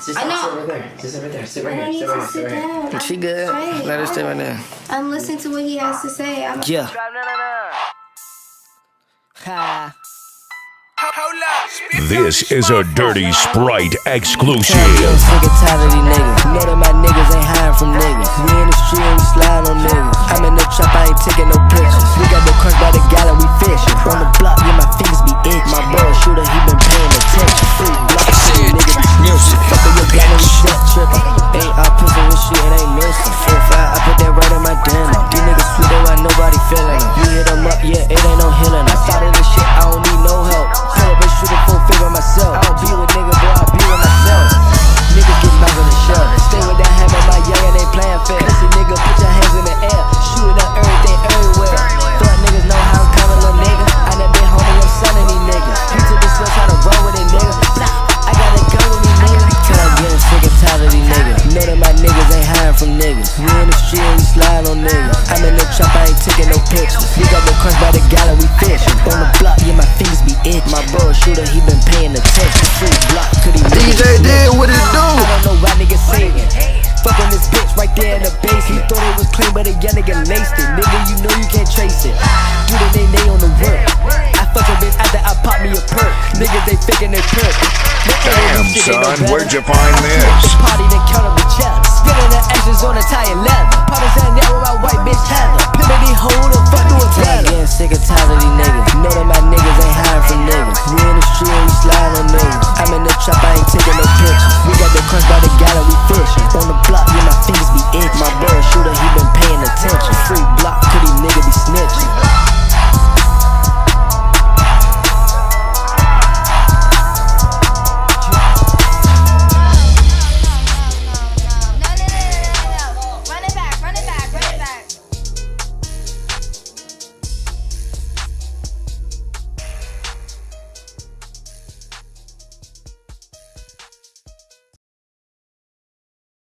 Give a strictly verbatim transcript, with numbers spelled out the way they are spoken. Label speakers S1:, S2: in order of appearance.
S1: Just
S2: I know.
S1: sit right there. Just sit right there. Sit right
S2: I don't
S1: here.
S2: need
S1: Sit
S2: to
S1: right
S2: sit
S1: here. Sit right here.
S2: down.
S3: She good.
S2: Right.
S3: Let her stay right there.
S2: I'm listening to what he has to say. I'm
S3: Yeah. Ha.
S4: This is a Dirty Sprite exclusive.
S3: I'm sick and tired of these niggas. Know that my niggas ain't hiding from niggas. We in the street and we slide on niggas. I'm in the trap, I ain't taking no pictures. We got the crunch by the gallon, we fishing. On the block, yeah, my fingers be itching. My bro shooter, he been paying attention. Free block, shit, nigga be music. Fuck up your gallon, we set trippin'. Ain't I pissing with shit, it ain't missing. Four five, I put that right in my denim. These niggas sweet, they why nobody feeling them. You hit them up, yeah, it ain't no healing. I started this shit, I don't need no help. Pull up and shoot a full figure myself. I don't be with nigga, boy, I be with myself. Nigga get knocked on the shelf. Stay with that hammer, my youngin' ain't playin' fair. Pussy nigga, put your hands in the air. Shooting up everything everywhere. Fuck niggas know how I'm coming, little nigga. I done been home with your son and these niggas. You took this slut, try to run with it, nigga. Blah, I got a gun with these niggas. Till I'm getting sick and tired of these niggas. Know that my niggas ain't hiding from niggas. We in the street and we slide on niggas. I'm in the trap, I ain't taking no pictures. We got the crunch by the gallon, we fishing. On the block, yeah, my fingers be itching. My bro a shooter, he been paying attention. Free block, could he
S5: D J did what it do?
S3: I don't know why niggas say it. Fuck on this bitch right there in the base. He thought it was clean, but a young nigga laced it. Nigga, you know you can't trace it. Do the they they on the work. I fuck a bitch after I pop me a perk. Niggas they faking they perk.
S4: Damn, son, where'd you find this?
S3: Party then count up the jealous. Spilling the ashes on the tire leather. Partisan now with my white bitch Heather. Pimpin' these hoes the fuck do it better. Getting sick and tired of these niggas. Know that my niggas ain't hiding from niggas. We in the street and we slide on niggas. I'm in the trap, I ain't taking no pictures.